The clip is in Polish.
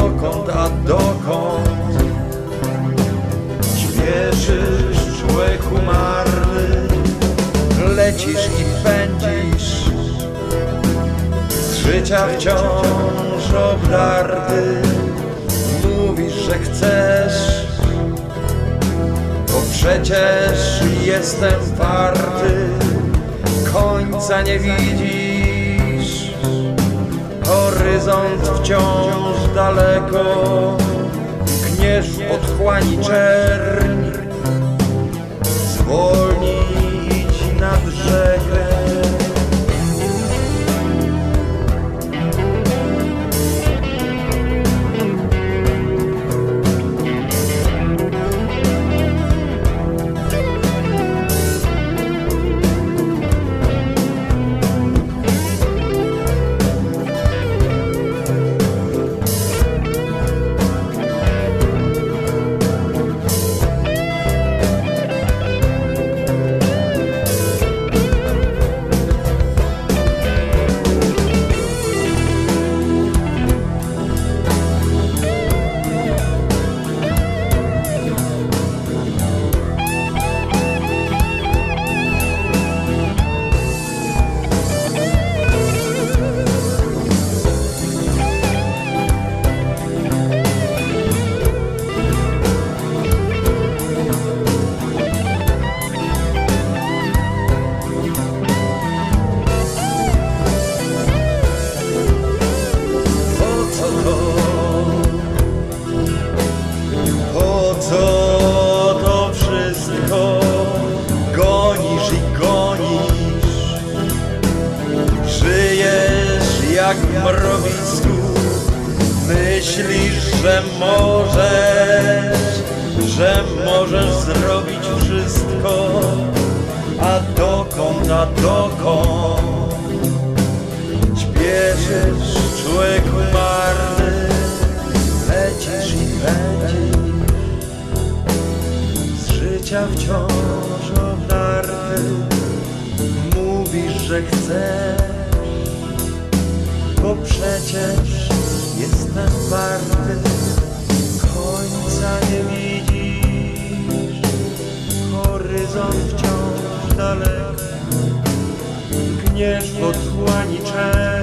dokąd, a dokąd śpieszysz, człowieku marny? Lecisz i pędzisz, z życia wciąż obdarty. Mówisz, że chcesz, bo przecież jestem warty. Końca nie widzisz, horyzont wciąż daleko. Gniesz w otchłani czerń, zwolnij, idź nad rzekę. Co to wszystko gonisz i gonisz? Żyjesz jak w mrowisku, myślisz, że możesz zrobić wszystko. A dokąd, śpieszysz, człowieku marny? Lecisz i pędzisz, życia wciąż obdarty. Mówisz, że chcesz, bo przecież jestem warty. Końca nie widzisz, horyzont wciąż daleko. Gniesz w otchłani czerń,